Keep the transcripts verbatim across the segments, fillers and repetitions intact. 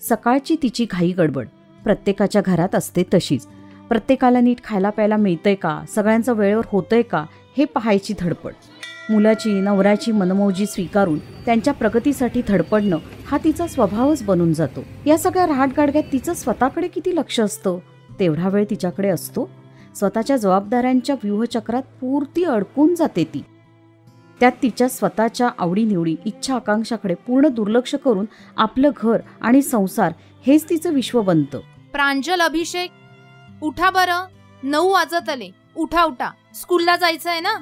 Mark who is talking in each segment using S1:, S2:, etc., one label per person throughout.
S1: सकाळची तिची घाई गडबड प्रत्येकाच्या घरात असते तशीच. प्रत्येकाला नीट खायला प्यायला मिळतंय का, सगळ्यांचं वेळेवर होतंय का हे पाहायची धडपड. मुलाची नवऱ्याची मनमौजी स्वीकारून त्यांच्या प्रगतीसाठी धडपडणं हा तिचा स्वभावच बनून जातो. या सगळ्या रहाटगाडग्यात तिचं स्वतःकडे किती लक्ष असतं तेवढा वेळ तिच्याकडे असतो. स्वतःच्या जबाबदाऱ्यांच्या व्यूहचक्रात पूर्ती अडकून जाते ती. त्यात तिच्या स्वतःच्या आवडीनिवडी इच्छा आकांक्षाकडे पूर्ण दुर्लक्ष करून आपलं घर आणि संसार हेच तिचं विश्व बनतं.
S2: प्रांजल, अभिषेक, उठा बरं, नऊ वाजत आले. उठा उठा, स्कूलला जायचंय ना.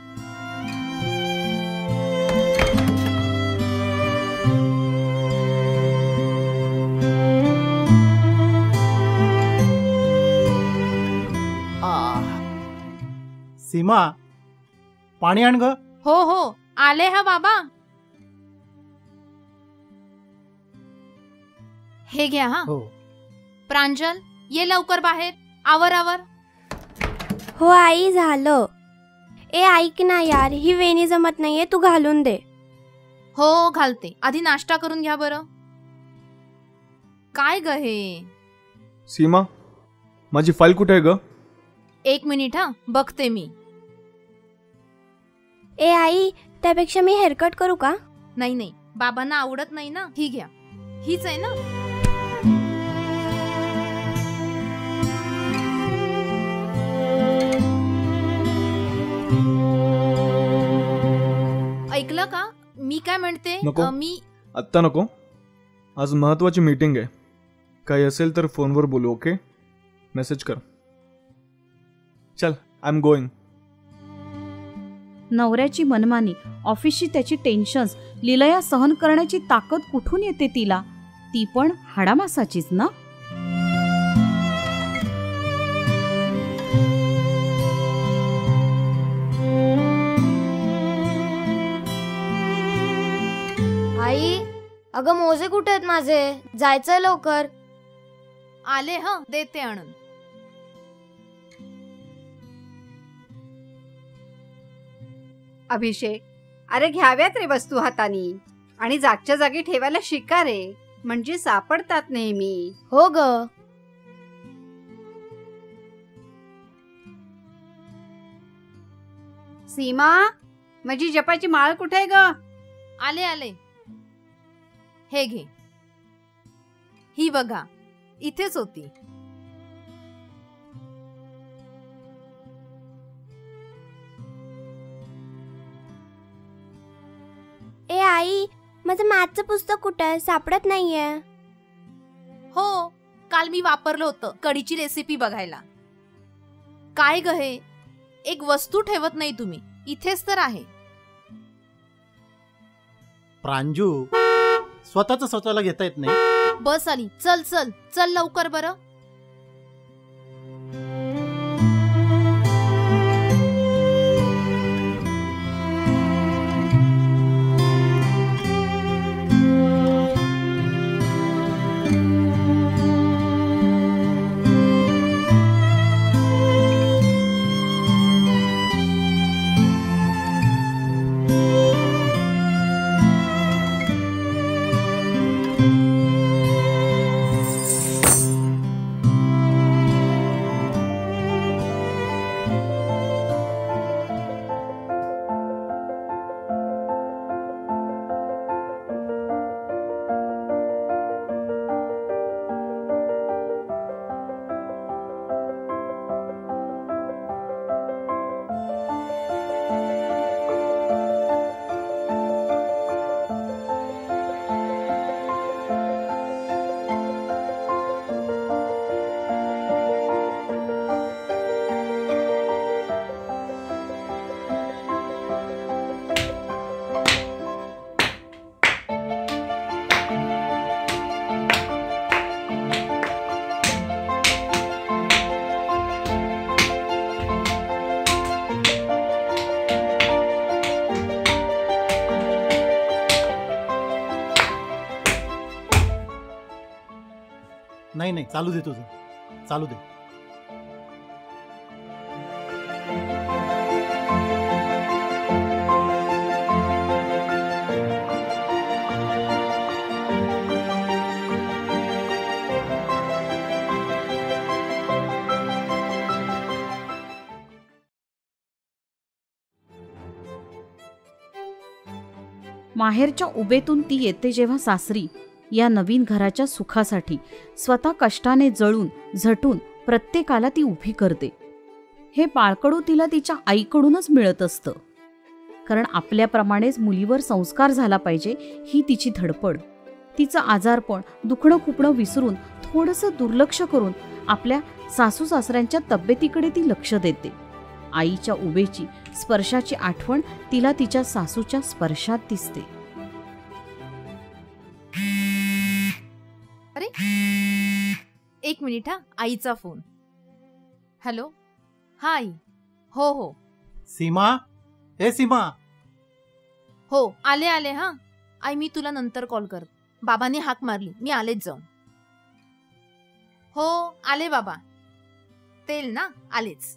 S3: सीमा, पाणी आण ग.
S2: हो हो, आले हा बाबा. हे घ्या. हा
S3: हो.
S2: प्रांजल, ये लवकर बाहेर. आवर आवर.
S4: हो आई, झालं. ए ऐक ना यार, ही वेणी जमत नाहीये, तू घालून दे.
S2: हो घालते, आधी नाश्ता करून घ्या बरं. काय ग हे?
S5: सीमा, माझी फाईल कुठे आहे ग?
S2: एक मिनिट हा, बघते मी.
S4: ए आई, त्यापेक्षा मी हेअरकट करू का?
S2: नाही नाही, बाबांना आवडत नाही ना. ही घ्या, हीच आहे ना. ऐकलं का मी काय म्हणते?
S5: नको.
S2: मी
S5: आत्ता नको, आज महत्वाची मीटिंग आहे. काही असेल तर फोनवर बोलू. ओके, मेसेज कर. चल, आय एम गोइंग.
S1: नवऱ्याची मनमानी, ऑफिसची त्याची टेन्शन्स, लीलया सहन करण्याची ताकद कुठून येते तिला? ती पण हाडामासाचीच ना.
S4: आई, अगं मोजे कुठे आहेत माझे? जायचंय लवकर.
S2: आले ह, देते आणून.
S6: अभिषेक, अरे घ्याव्यात रे वस्तू हातानी आणि जागच्या जागी ठेवायला शिका रे, म्हणजे सापडतात नेहमी.
S4: हो ग.
S6: सीमा, माझी जपाची माळ कुठे आहे ग?
S2: आले आले. हे घे. ही बघा, इथेच होती.
S4: ए आई, माझं मॅथचं पुस्तक कुठं आहे? सापडत नाहीये.
S2: हो, काल मी वापरलं होतं कढीची रेसिपी बघायला. काय ग हे, एक वस्तू ठेवत नाही तुम्ही. इथेच तर आहे.
S3: प्रांजू, स्वतःच स्वतःला घेता येत नाही.
S2: बस आली. चल चल चल लवकर बरं.
S3: नाही नाही, चालू दे तुझं, चालू दे.
S1: माहेरच्या उभेतून ती येते जेव्हा सासरी, या नवीन घराच्या सुखासाठी स्वतः कष्टाने जळून झटून प्रत्येकाला ती उभी करते. हे बाळकडू तिला तिच्या आईकडूनच मिळत असतं. कारण आपल्याप्रमाणेच मुलीवर संस्कार झाला पाहिजे ही तिची धडपड. तिचं आजारपण, दुखणं खुपणं विसरून थोडंसं दुर्लक्ष करून आपल्या सासू सासऱ्यांच्या तब्येतीकडे ती लक्ष देते. आईच्या उभेची स्पर्शाची आठवण तिला तिच्या सासूच्या स्पर्शात दिसते.
S2: अरे एक मिनिट हा, आईचा फोन. हॅलो, हा आई. हो हो
S3: सीमा, ए सीमा.
S2: हो आले आले. हा आई, मी तुला नंतर कॉल कर. बाबांनी हाक मारली, मी आलेच जाऊन. हो आले बाबा. तेल ना, आलेच.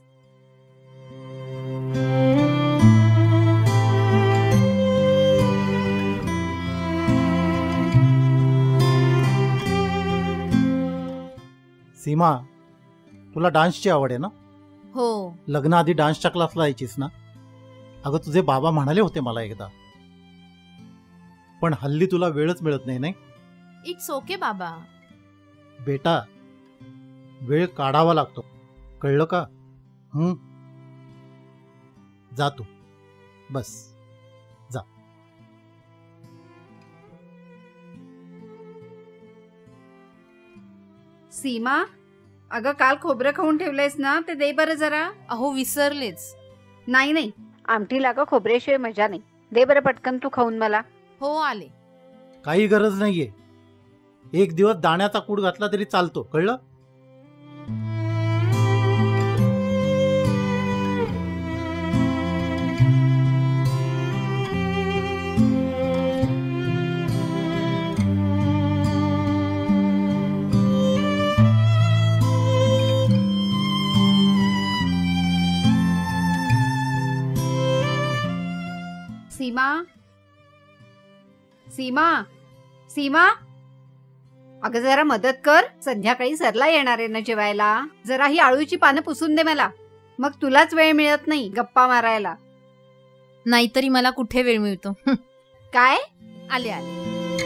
S3: सीमा, तुला डान्सची आवड आहे ना?
S2: हो.
S3: लग्नाआधी डान्सच्या क्लासला यायचीस ना? अगं तुझे बाबा म्हणाले होते मला एकदा, पण हल्ली तुला वेळच मिळत नाही. नाही
S2: इट्स ओके बाबा.
S3: बेटा, वेळ काढावा लागतो, कळलं का? हं, जा तू, बस जा.
S6: सीमा, अगं काल खोबरं खाऊन ठेवलंयस ना, ते दे बरं जरा.
S2: अहो विसरलेच.
S6: नाही नाही, आमटीला अगं खोबऱ्याशिवाय मजा नाही. दे बरं पटकन तू खाऊन मला.
S2: हो आले.
S3: काही गरज नाहीये. एक दिवस दाण्याचा कूड घातला तरी चालतो, कळलं?
S6: सीमा, सीमा, सीमा, अगं जरा मदत कर. संध्याकाळी सरला येणार आहे ना जेवायला. जरा ही आळूची पानं पुसून दे मला. मग तुलाच वेळ मिळत नाही गप्पा मारायला.
S2: नाहीतरी मला कुठे वेळ मिळतो.
S6: काय?
S2: आले आले.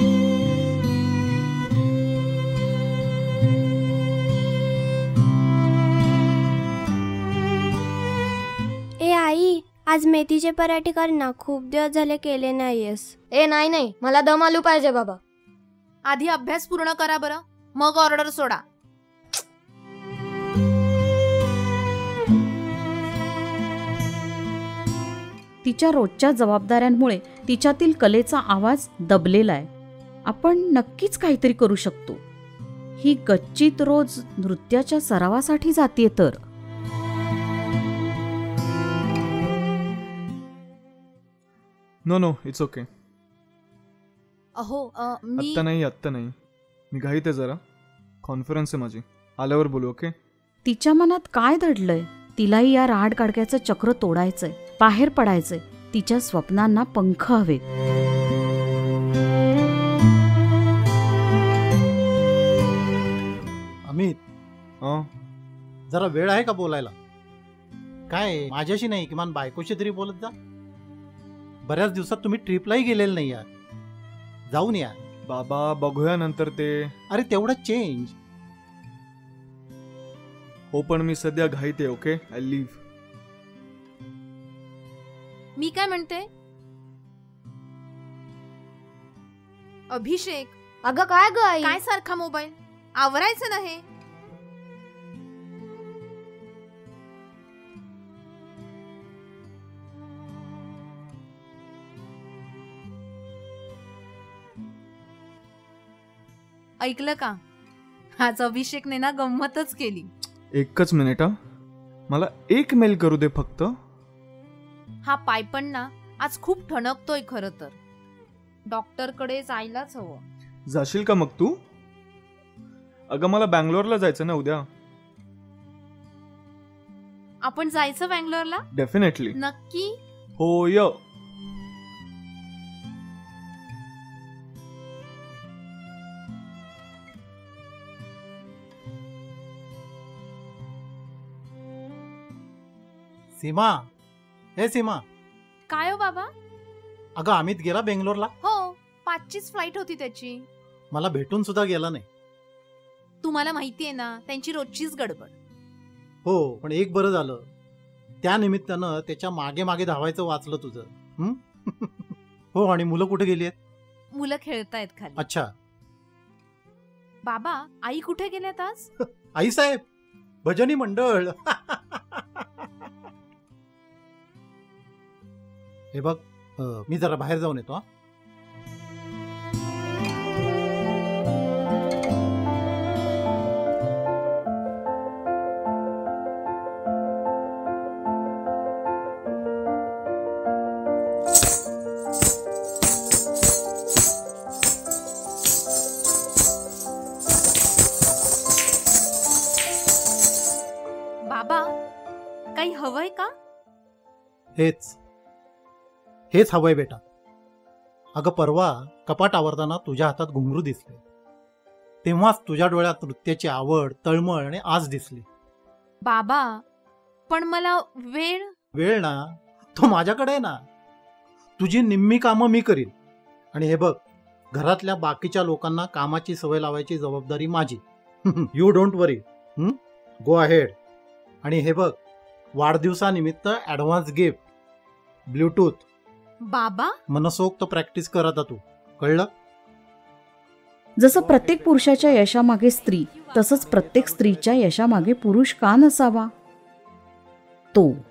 S4: ए आई, आज मेथीचे पराठे कर ना. खूप दिवस झाले केले नाहीयेस.
S7: ए नाही नाही, मला दम आलू पाहिजे बाबा.
S2: आधी अभ्यास पूर्ण करा बरं, मग ऑर्डर सोडा.
S1: तिच्या रोजच्या जबाबदाऱ्यांमुळे तिच्यातील कलेचा आवाज दबलेला आहे. आपण नक्कीच काहीतरी करू शकतो. ही गच्चीत रोज नृत्याच्या सरावासाठी जातीये तर.
S5: No no, it's okay.
S2: अहो अ, मी
S5: आत्ता नाही, आत्ता नाही. मी घाईत आहे जरा. कॉन्फरन्स आहे माझी, आल्यावर बोलू. ओके.
S1: तिच्या मनात काय दडलंय? तिलाही या राड काडक्याचं चक्र तोडायचंय, बाहेर पडायचंय. तिच्या स्वप्नांना पंख हवेत.
S3: अमित,
S5: हां,
S3: जरा वेळ आहे का बोलायला? काय माझ्याशी नाही, किमान बायकोशी तरी बोलत जा. बऱ्याच दिवसात तुम्ही ट्रिपलाही गेलेले नाही यार. जाऊन या.
S5: बाबा बघूया नंतर ते.
S3: अरे तेवढा चेंज.
S5: हो पण मी सध्या घाईत आहे. Okay, I live.
S2: मी काय म्हणते, अभिषेक,
S7: अगं काय ग आई?
S2: काय सारखा मोबाईल? आवरायचं ना हे. ऐकलं का? आज अभिषेकने ना गंमतच केली.
S5: एकच मिनिट. हा, मला एक मेल करू दे फक्त.
S2: हा पाय पण ना आज खूप ठणकतोय. खरं तर डॉक्टरकडे जायलाच हवं.
S5: जाशील का मग तू? अगं मला बँगलोरला जायचं ना उद्या.
S2: आपण जायचं बँगलोरला?
S5: डेफिनेटली.
S2: नक्की?
S5: हो य.
S3: सीमा, हे सीमा,
S2: काय हो बाबा?
S3: अगं अमित गेला बेंगलोरला.
S2: हो, पाचचीच फ्लाईट होती त्याची.
S3: मला भेटून सुद्धा गेला नाही.
S2: तुम्हाला माहितीये ना, त्यांची रोजचीच गडबड.
S3: हो, पण एक बरं झालं, त्या निमित्तानं त्याच्या मागे मागे धावायचं वाचलं तुझं. हं? हो, आणि मुलं कुठे गेली आहेत?
S2: मुलं खेळतायत खाली.
S3: अच्छा.
S2: बाबा, आई कुठे गेल्यात आज?
S3: आई साहेब, भजनी मंडळ. हे बघ, अं, मी जरा बाहेर जाऊन येतो. हा,
S2: बाबा, काही हवंय का?
S3: हेच हेच हवंय बेटा. अगं परवा कपाट आवरताना तुझ्या हातात घुंगरू दिसले, तेव्हाच तुझ्या डोळ्यात नृत्याची आवड, तळमळ आणि आज दिसली.
S2: बाबा, पण मला वेळ.
S3: वेळ ना, तो माझ्याकडे आहे ना. तुझी निम्मी कामं मी करीन, आणि हे बघ, घरातल्या बाकीच्या लोकांना कामाची सवय लावायची जबाबदारी माझी. You don't worry. Go ahead. आणि हे बघ, वाढदिवसानिमित्त ऍडव्हान्स गिफ्ट, ब्लूटूथ.
S2: बाबा,
S3: मनसोक्त प्रॅक्टिस कर आता तू, कळलं?
S1: जसं प्रत्येक पुरुषाच्या यशामागे स्त्री, तसंच प्रत्येक स्त्रीच्या यशामागे पुरुष का नसावा? तो